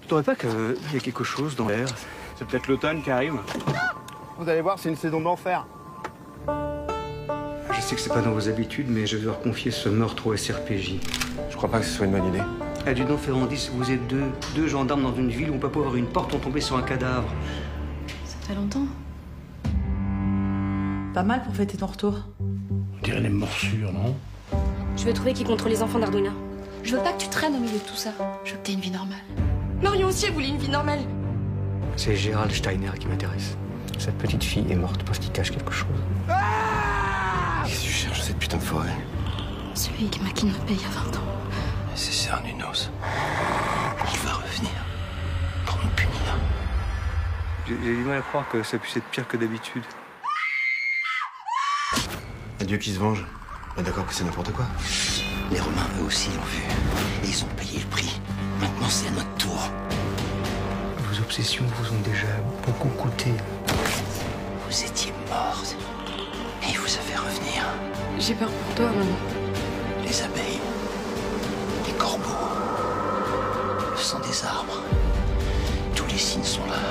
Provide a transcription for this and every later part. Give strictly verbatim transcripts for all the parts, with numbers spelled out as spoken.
Tu trouves pas qu'il y a quelque chose dans l'air? C'est peut-être l'automne qui arrive. Vous allez voir, c'est une saison d'enfer. Je sais que c'est pas dans vos habitudes, mais je vais leur confier ce meurtre au S R P J. Je crois pas que ce soit une bonne idée. Adjudant Ferrandis, vous êtes deux, deux gendarmes dans une ville où on peut pas ouvrir une porte, on tombait sur un cadavre. Ça fait longtemps. Pas mal pour fêter ton retour. On dirait des morsures, non? Je veux trouver qui contrôle les enfants d'Ardouina. Je veux pas que tu traînes au milieu de tout ça. Je veux que t'aies une vie normale. Marion aussi, elle voulait une vie normale. C'est Gérald Steiner qui m'intéresse. Cette petite fille est morte parce qu'il cache quelque chose. Qu'est-ce que tu cherches cette putain de forêt? Celui qui m'a kidnappé il y a vingt ans. C'est Cernunnos. Il va revenir pour nous punir. J'ai j'ai du mal à croire que ça puisse être pire que d'habitude. Un dieu qui se venge. On est d'accord que c'est n'importe quoi. Les Romains, eux aussi, l'ont vu. Et ils ont payé le prix. Maintenant, c'est à notre tour. Vos obsessions vous ont déjà beaucoup coûté. Vous étiez morte. Et il vous a fait revenir. J'ai peur pour toi, maman. Les abeilles. Les corbeaux. Le sang des arbres. Tous les signes sont là.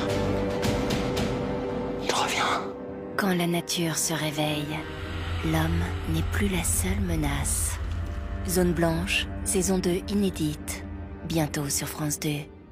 Il revient. Quand la nature se réveille, l'homme n'est plus la seule menace. Zone blanche, saison deux inédite, bientôt sur France deux.